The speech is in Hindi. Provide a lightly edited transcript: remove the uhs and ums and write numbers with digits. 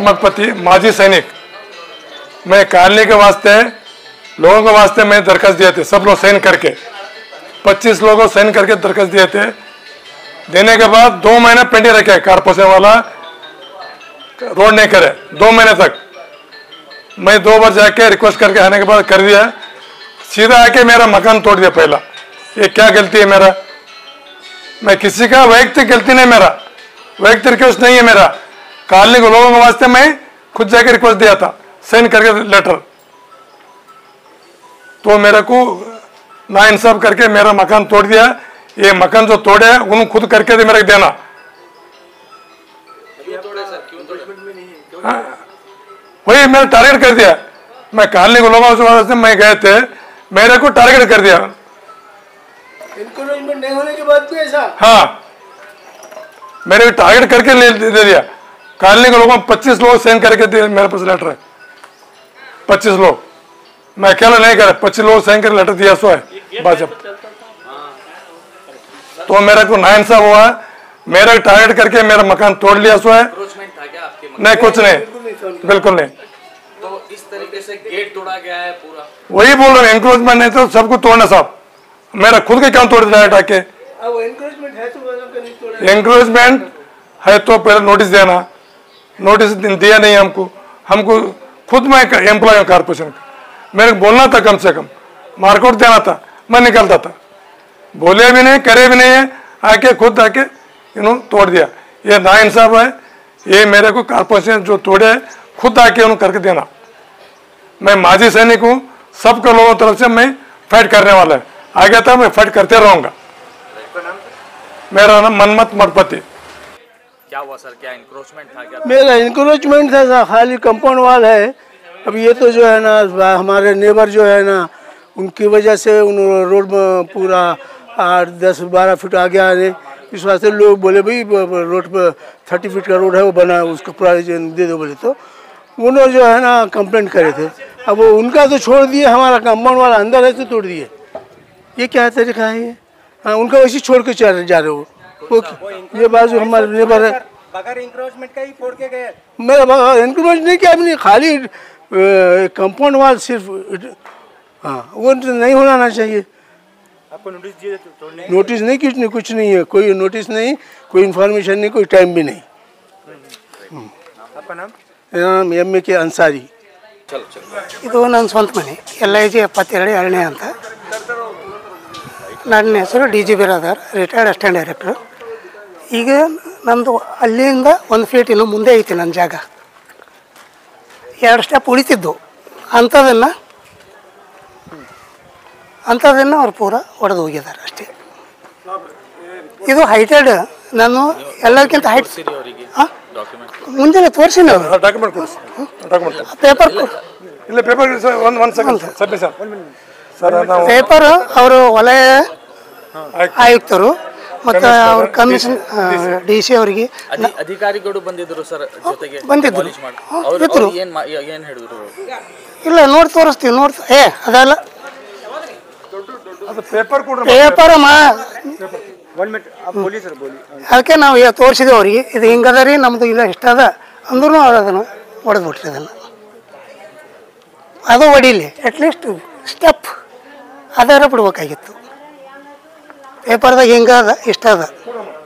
मठपति माजी सैनिक, मैं कॉलोनी के वास्ते लोगों के वास्ते मैं दरखास्त दिए थे, सब लोग साइन करके 25 लोगों साइन करके दरखास्त दिए थे। देने के बाद 2 महीने पेंडिंग रखे, कारपोरेशन वाला रोड नहीं करे 2 महीने तक। मैं 2 बार जाके रिक्वेस्ट करके आने के बाद कर दिया, सीधा आके मेरा मकान तोड़ दिया। पहला ये क्या गलती है मेरा? मैं किसी का वैयक्तिक गलती नहीं, मेरा वैयक्तिक रिक्वेस्ट नहीं है मेरा, कॉलोनी के लोगों के वास्ते मैं खुद जाके रिक्वेस्ट दिया था साइन करके लेटर। तो मेरे को नाइंसाफ करके मेरा मकान तोड़ दिया। ये मकान जो तोड़े उन्होंने खुद करके दे मेरे को देना। वही मैंने टारगेट कर दिया, मैं कॉलोनी के लोगों से मैं गए थे, मेरे को टारगेट कर दिया। इंक्रोचमेंट नहीं होने के बाद भी ऐसा? हाँ, मेरे को टारगेट करके दे दिया। कॉलोनी के लोगों 25 लोग साइन करके दिए, मेरे पास लेटर है 25 लोग, मैं अकेला नहीं कर, 25 लोग साइन करके लेटर दिया। सो है बात। तो मेरे को नाइंसाफ हुआ, मेरा टारगेट करके मेरा मकान तोड़ लिया। सो है नहीं, कुछ नहीं, बिल्कुल नहीं। तो इस तरीके से गेट तोड़ा गया है पूरा, वही बोल रहे हैं, एंक्रोचमेंट नहीं तो सबको तोड़ना साहब, मेरा खुद के काम तोड़ दिया टाके। एंक्रोचमेंट है तो एंक्रोचमेंट है तो पहले नोटिस देना, नोटिस दिया नहीं हमको। हमको खुद मैं एम्प्लॉय हूँ कारपोरेशन का, मेरे को बोलना था, कम से कम मार्कआउट देना था, मैं निकलता था। बोले भी नहीं, करे भी नहीं है, आके खुद आके इन्होंने तोड़ दिया। ये नाइंसाफ है, ये मेरे को कारपोरेशन जो तोड़े खुद आके उन्होंने करके देना। मैं माजी सैनिक हूँ, सबके लोगों तरफ से मैं फाइट करने वाला है, आगे तक मैं फाइट करते रहूँगा। मेरा नाम मनमत मठपति। क्या हुआ सर, क्या इंक्रोचमेंट था क्या? मेरा इंक्रोचमेंट था सर, खाली कंपाउंड वाल है। अब ये तो जो है ना हमारे नेबर जो है ना, उनकी वजह से उन रोड में पूरा 8-10-12 फीट आ गया है। इस वास्ते लोग बोले भाई रोड पर 30 फीट का रोड है वो बना है, उसको पूरा दे दो बोले। तो उन्होंने जो है ना कंप्लेंट करे थे। अब वो उनका तो छोड़ दिए, हमारा कंपाउंड वाला अंदर है तो तोड़ दिए। ये क्या तरीका है ये? हाँ, उनका वैसे छोड़ के चले जा रहे हो। ये बाजू हमारे नेबर है, बगैर इंक्रोचमेंट का ही फोड़ के गए। मेरा इंक्रोचमेंट नहीं किया, अपनी खाली कंपाउंड वाल सिर्फ। हाँ, वो नहीं होना चाहिए। आपको नोटिस दिए तोड़ने? नोटिस नहीं, कुछ नहीं है, कोई नोटिस नहीं, कोई इन्फॉर्मेशन नहीं, कोई टाइम भी नहीं। आपका नाम? मेरा नाम MK अंसारी। ಇದು ನನ್ನ ಸ್ವಂತ ಮನೆ, LIG 72 ಅಂತ. ನನ್ನ ಹೆಸರು DG Biradar, retired assistant director. ಈಗ ನಮ್ಮದು ಅಲ್ಲಿಂದ 1 ಫೀಟ್ ಇನ್ನು ಮುಂದೆ ಐತಿ ನನ್ನ ಜಾಗ. 2 ಸ್ಟೆಪ್ ಉಳಿತಿದ್ದು, ಅಂಥದನ್ನು ಅವ್ರು ಪೂರ ಹೊಡೆದು ಹೋಗಿದ್ದಾರೆ ಅಷ್ಟೇ. ಇದು ಹೈಟೆಡ್, ನಾನು ಎಲ್ಲಕ್ಕಿಂತ ಹೈಟ್. ಹಾಂ, ಮುಂಜಾನೆ ತೋರಿಸಿ ನಾವು ಪೇಪರ್ ಅವರು ವಲಯ ಆಯುಕ್ತರು ಮತ್ತು ಅವ್ರ ಕಮಿಷನ್ DC ಅವರಿಗೆ ಅಧಿಕಾರಿಗಳು ಬಂದಿದ್ರು ಸರ್ ಜೊತೆಗೆ, ಬಂದಿದ್ರು. ಅವರು ಏನು ಹೇಳಿದ್ರು? ಇಲ್ಲ ನೋಡಿ ತೋರಿಸ್ತೀವಿ, ಅದಲ್ಲ ಪೇಪರ್ ಅದಕ್ಕೆ ನಾವು ತೋರಿಸಿದ್ವಿ ಅವ್ರಿಗೆ, ಇದು ಹಿಂಗದ ರೀ ನಮ್ಮದು ಇಲ್ಲ ಇಷ್ಟ ಅದ ಅಂದ್ರೂ ಅವ್ರು ಅದನ್ನು ಹೊಡೆದ್ಬಿಟ್ರಿ. ಅದನ್ನು ಅದು ಹೊಡೀಲಿ, ಅಟ್ಲೀಸ್ಟ್ ಸ್ಟೆಪ್ ಅದರ ಬಿಡ್ಬೇಕಾಗಿತ್ತು. ಪೇಪರ್ದಾಗ ಹಿಂಗದ ಇಷ್ಟ ಅದ.